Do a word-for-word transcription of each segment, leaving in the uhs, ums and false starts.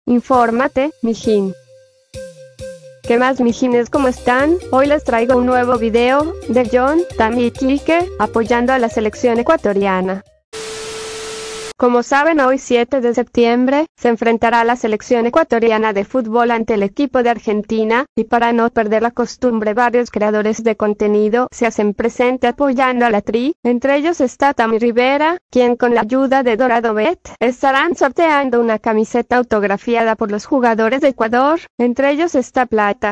Infórmate, mijín. ¿Qué más, mijines? ¿Cómo están? Hoy les traigo un nuevo video de John, Tami y Quique apoyando a la selección ecuatoriana. Como saben, hoy siete de septiembre, se enfrentará la selección ecuatoriana de fútbol ante el equipo de Argentina, y para no perder la costumbre varios creadores de contenido se hacen presente apoyando a la Tri, entre ellos está Tami Rivera, quien con la ayuda de Dorado Bet, estarán sorteando una camiseta autografiada por los jugadores de Ecuador, entre ellos está Plata.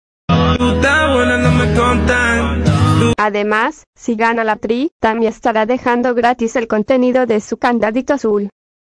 Además, si gana la Tri, también estará dejando gratis el contenido de su candadito azul.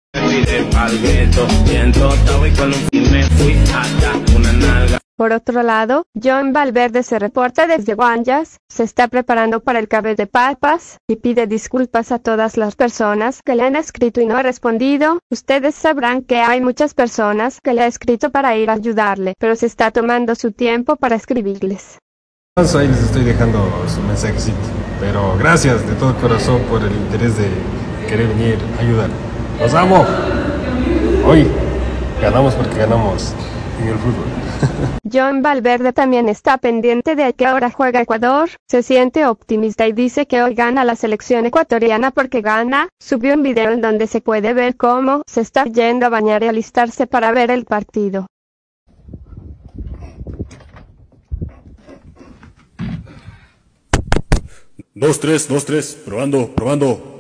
Por otro lado, John Valverde se reporta desde Guayas, se está preparando para el cabez de papas, y pide disculpas a todas las personas que le han escrito y no ha respondido. Ustedes sabrán que hay muchas personas que le ha escrito para ir a ayudarle, pero se está tomando su tiempo para escribirles. Ahí les estoy dejando su mensajito, pero gracias de todo corazón por el interés de querer venir a ayudar. ¡Los amo! Hoy ganamos porque ganamos en el fútbol. John Valverde también está pendiente de a qué hora juega Ecuador, se siente optimista y dice que hoy gana la selección ecuatoriana porque gana. Subió un video en donde se puede ver cómo se está yendo a bañar y alistarse para ver el partido. Dos, tres, dos, tres, probando, probando.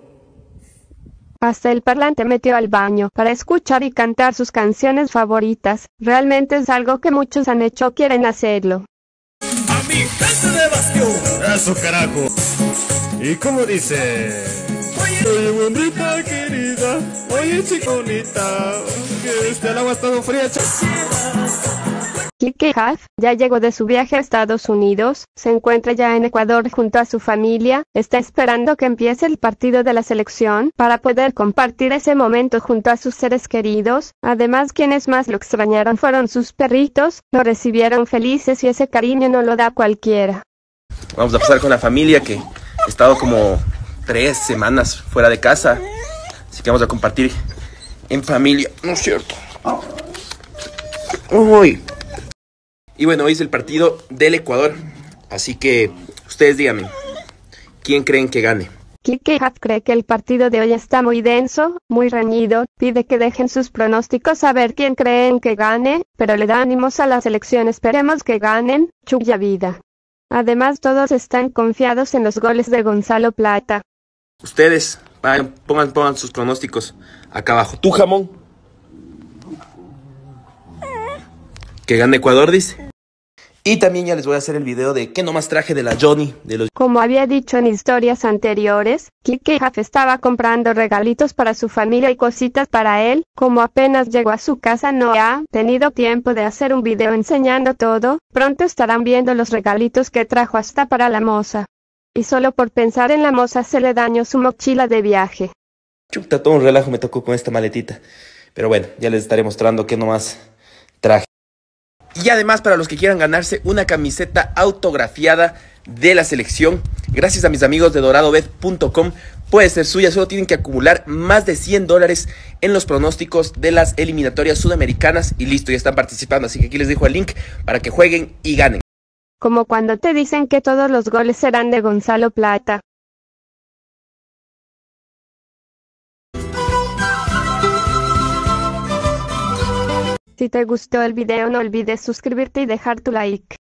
Hasta el parlante metió al baño para escuchar y cantar sus canciones favoritas. Realmente es algo que muchos han hecho o quieren hacerlo. A mi gente de Bastión. Eso, carajo. ¿Y cómo dice? Oye, bonita querida, oye, chiconita, que este el agua ha estado fría. Quique Huff ya llegó de su viaje a Estados Unidos, se encuentra ya en Ecuador junto a su familia, está esperando que empiece el partido de la selección para poder compartir ese momento junto a sus seres queridos. Además, quienes más lo extrañaron fueron sus perritos, lo recibieron felices y ese cariño no lo da cualquiera. Vamos a pasar con la familia, que he estado como tres semanas fuera de casa, así que vamos a compartir en familia, ¿no es cierto? Uy. Y bueno, hoy es el partido del Ecuador, así que ustedes díganme, ¿quién creen que gane? Quique Huff cree que el partido de hoy está muy denso, muy reñido, pide que dejen sus pronósticos a ver quién creen que gane, pero le da ánimos a la selección, esperemos que ganen, chuya vida. Además, todos están confiados en los goles de Gonzalo Plata. Ustedes, vayan, pongan, pongan sus pronósticos acá abajo. ¿Tú, jamón? Que gane Ecuador, dice. Y también ya les voy a hacer el video de qué nomás traje de la Johnny. De los... Como había dicho en historias anteriores, Quique Huff estaba comprando regalitos para su familia y cositas para él. Como apenas llegó a su casa no ha tenido tiempo de hacer un video enseñando todo, pronto estarán viendo los regalitos que trajo hasta para la moza. Y solo por pensar en la moza se le dañó su mochila de viaje. Chuta, todo un relajo me tocó con esta maletita. Pero bueno, ya les estaré mostrando qué nomás traje. Y además, para los que quieran ganarse una camiseta autografiada de la selección, gracias a mis amigos de dorado bet punto com, puede ser suya. Solo tienen que acumular más de cien dólares en los pronósticos de las eliminatorias sudamericanas y listo, ya están participando. Así que aquí les dejo el link para que jueguen y ganen. Como cuando te dicen que todos los goles serán de Gonzalo Plata. Si te gustó el video no olvides suscribirte y dejar tu like.